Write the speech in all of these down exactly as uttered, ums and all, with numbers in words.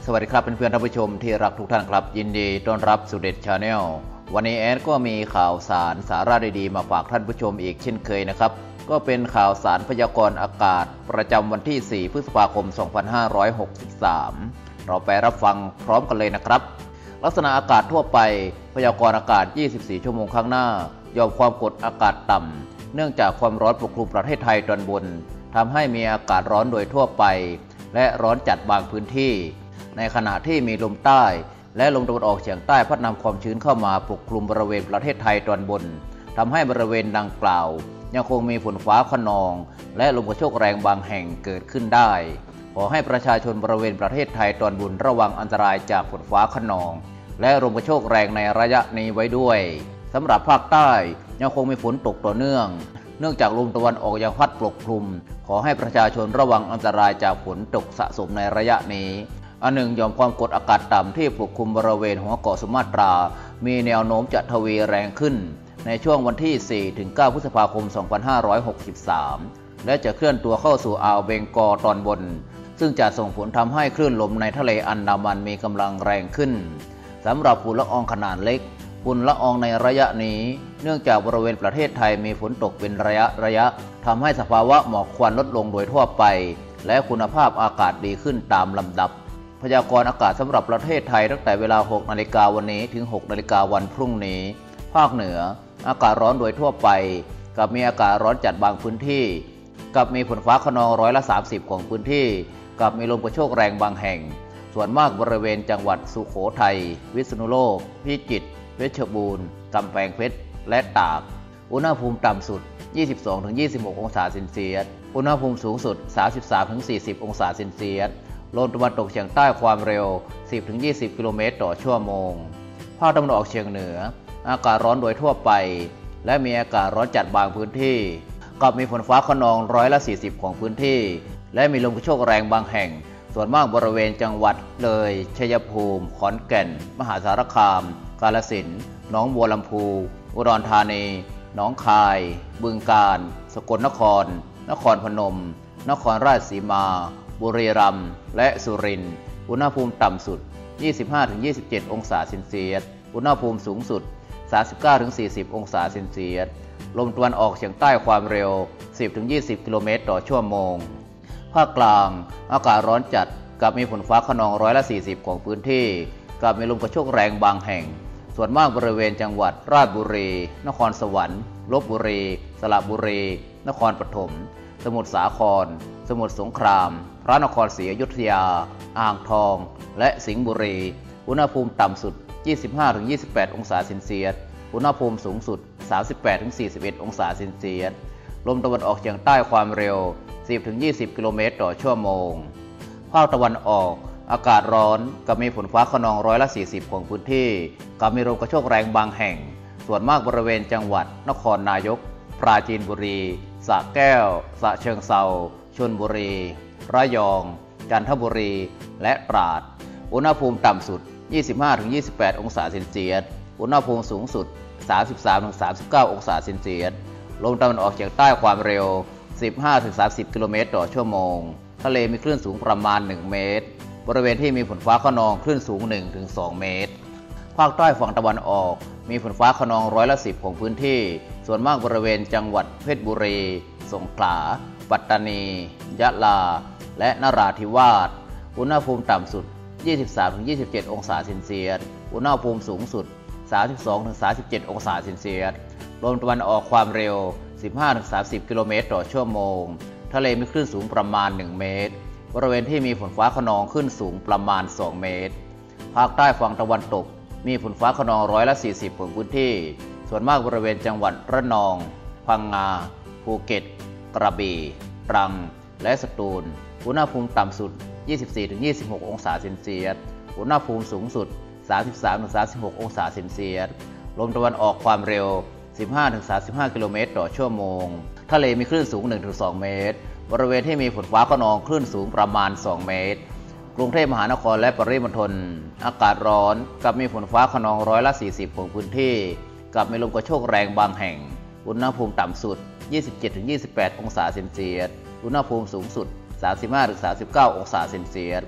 วัสดีครับเพื่อนๆท่านผู้ชมที่รักทุกท่านครับยินดีต้อนรับสู่เด็ดชาแนลวันนี้แอดก็มีข่าวสารสาระดีๆมาฝากท่านผู้ชมอีกเช่นเคยนะครับก็เป็นข่าวสารพยากรณ์อากาศประจำวันที่สี่พฤษภาคมสองพันห้าร้อยหกสิบสามเราไปรับฟังพร้อมกันเลยนะครับลักษณะอากาศทั่วไปพยากรณ์อากาศยี่สิบสี่ชั่วโมงข้างหน้ายอมความกดอากาศต่ำเนื่องจากความร้อนปกคลุมประเทศไทยตอนบนทำให้มีอากาศร้อนโดยทั่วไปและร้อนจัดบางพื้นที่ในขณะที่มีลมใต้และลมตะวันออกเฉียงใต้พัดนำความชื้นเข้ามาปกคลุมบริเวณประเทศไทยตอนบนทำให้บริเวณดังกล่าวยังคงมีฝนฟ้าคะนองและลมกระโชกแรงบางแห่งเกิดขึ้นได้ขอให้ประชาชนบริเวณประเทศไทยตอนบนระวังอันตรายจากฝนฟ้าคะนองและลมกระโชกแรงในระยะนี้ไว้ด้วยสำหรับภาคใต้ยังคงมีฝนตกต่อเนื่องเนื่องจากลมตะวันออกยังพัดปกคลุมขอให้ประชาชนระวังอันตรายจากฝนตกสะสมในระยะนี้อันหนึ่งหย่อมความกดอากาศต่ำที่ปกคลุมบริเวณหัวเกาะสุมาตรามีแนวโน้มจะทวีแรงขึ้นในช่วงวันที่ สี่ถึงเก้า พฤษภาคม สองพันห้าร้อยหกสิบสาม และจะเคลื่อนตัวเข้าสู่อ่าวเบงกอลตอนบนซึ่งจะส่งผลทำให้คลื่นลมในทะเลอันดามันมีกำลังแรงขึ้นสำหรับฝุ่นละอองขนาดเล็กฝุ่นละอองในระยะนี้เนื่องจากบริเวณประเทศไทยมีฝนตกเป็นระยะระยะทำให้สภาวะหมอกควันลดลงโดยทั่วไปและคุณภาพอากาศดีขึ้นตามลำดับพยากรณ์อากาศสำหรับประเทศไทยตั้งแต่เวลา หกนาฬิกาวันนี้ถึง หกนาฬิกาวันพรุ่งนี้ภาคเหนืออากาศร้อนโดยทั่วไปกับมีอากาศร้อนจัดบางพื้นที่กับมีฝนฟ้าคะนองร้อยละสามสิบของพื้นที่กับมีลมกระโชกแรงบางแห่งส่วนมากบริเวณจังหวัดสุโขทัยพิษณุโลกพิจิตรเพชรบูรณ์กำแพงเพชรและตากอุณหภูมิต่ำสุด ยี่สิบสองถึงยี่สิบหก องศาเซนเซียสอุณหภูมิสูงสุด สามสิบสามถึงสี่สิบ องศาเซนเซียสลมตะวันตกเฉียงใต้ความเร็ว สิบถึงยี่สิบ กิโลเมตรต่อชั่วโมงภาคตะวันออกเฉียงเหนืออากาศร้อนโดยทั่วไปและมีอากาศร้อนจัดบางพื้นที่กับมีฝนฟ้าคะนองร้อยละสี่สิบของพื้นที่และมีลมกระโชกแรงบางแห่งส่วนมากบริเวณจังหวัดเลยชัยภูมิขอนแก่นมหาสารคามกาฬสินธุ์หนองบัวลำพูอุดรธานีหนองคายบึงกาฬสกลนครนครพนมนครราชสีมาบุรีรัมย์และสุรินทร์อุณหภูมิต่ำสุด ยี่สิบห้าถึงยี่สิบเจ็ด องศาเซนเซียสอุณหภูมิสูงสุด สามสิบเก้าถึงสี่สิบ องศาเซนเซียสลมตะวันออกเฉียงใต้ความเร็ว สิบถึงยี่สิบ กิโลเมตรต่อชั่วโมงภาคกลางอากาศร้อนจัดกับมีฝนฟ้าคะนองร้อยละสี่สิบของพื้นที่กับมีลมกระโชกแรงบางแห่งส่วนมากบริเวณจังหวัดราชบุรีนครสวรรค์ลพบุรีสระบุรีนครปฐมสมุทรสาครสมุทรสงครามพระนครศรีอยุธยาอ่างทองและสิงห์บุรีอุณหภูมิต่ำสุด ยี่สิบห้าถึงยี่สิบแปด องศาเซนเซียสอุณหภูมิสูงสุด สามสิบแปดถึงสี่สิบเอ็ด องศาเซนเซียสลมตะวันออกเฉียงใต้ความเร็ว สิบถึงยี่สิบ กิโลเมตรต่อชั่วโมงภาคตะวันออกอากาศร้อนกับมีฝนฟ้าคะนองร้อยละสี่สิบของพื้นที่กับมีลมกระโชกแรงบางแห่งส่วนมากบริเวณจังหวัดนครนายกปราจีนบุรีสระแก้วฉะเชิงเทราชลบุรีระยองจันทบุรีและตราดอุณหภูมิต่ำสุด ยี่สิบห้าถึงยี่สิบแปด องศาเซนเซียสอุณหภูมิสูงสุด สามสิบสามถึงสามสิบเก้า องศาเซนเซียสลมตะวันออกเฉียงใต้ความเร็ว สิบห้าถึงสามสิบ กิโลเมตรต่อชั่วโมงทะเลมีคลื่นสูงประมาณหนึ่งเมตรบริเวณที่มีฝนฟ้าคะนองคลื่นสูง หนึ่งถึงสอง เมตรภาคใต้ฝั่งตะวันออกมีฝนฟ้าคะนองร้อยละสิบของพื้นที่ส่วนมากบริเวณจังหวัดเพชรบุรีสงขลาปัตตานียะลาและนราธิวาสอุณหภูมิต่ำสุด ยี่สิบสามถึงยี่สิบเจ็ด องศาเซนเซียสอุณหภูมิสูงสุด สามสิบสองถึงสามสิบเจ็ด องศาเซนเซียสลมตะวันออกความเร็ว สิบห้าถึงสามสิบ กิโลเมตรต่อชั่วโมงทะเลมีคลื่นสูงประมาณหนึ่งเมตรบริเวณที่มีฝนฟ้าคะนองขึ้นสูงประมาณสองเมตรภาคใต้ฝั่งตะวันตกมีฝนฟ้าคะนองร้อยละสี่สิบของพื้นที่ส่วนมากบริเวณจังหวัดระนองพังงาภูเก็ตกระบี่ตรังและสตูลอุณหภูมิต่ำสุด ยี่สิบสี่ถึงยี่สิบหก องศาเซนเซียสอุณหภูมิสูงสุด สามสิบสามถึงสามสิบหก องศาเซนเซียสลมตะวันออกความเร็ว สิบห้าถึงสามสิบห้า กิโลเมตรต่อชั่วโมงทะเลมีคลื่นสูง หนึ่งถึงสอง เมตรบริเวณที่มีฝนฟ้าคะนองคลื่นสูงประมาณสองเมตรกรุงเทพมหานครและปริมณฑลอากาศร้อนกับมีฝนฟ้าคะนองร้อยละสี่สิบของพื้นที่กับมีลมกระโชกแรงบางแห่งอุณหภูมิต่ำสุด ยี่สิบเจ็ดถึงยี่สิบแปด องศาเซนเซียสอุณหภูมิสูงสุด สามสิบห้าถึงสามสิบเก้า องศาเซนเซียสล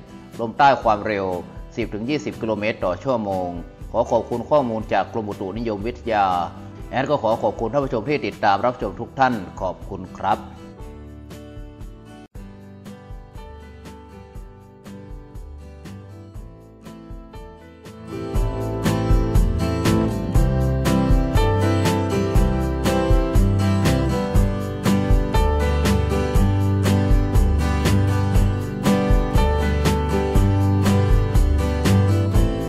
ลมใต้ความเร็ว สิบถึงยี่สิบ กิโลเมตรต่อชั่วโมงขอขอบคุณข้อมูลจากกรมอุตุนิยมวิทยาแอดก็ขอขอบคุณท่านผู้ชมที่ติดตามรับชมทุกท่านขอบคุณครับ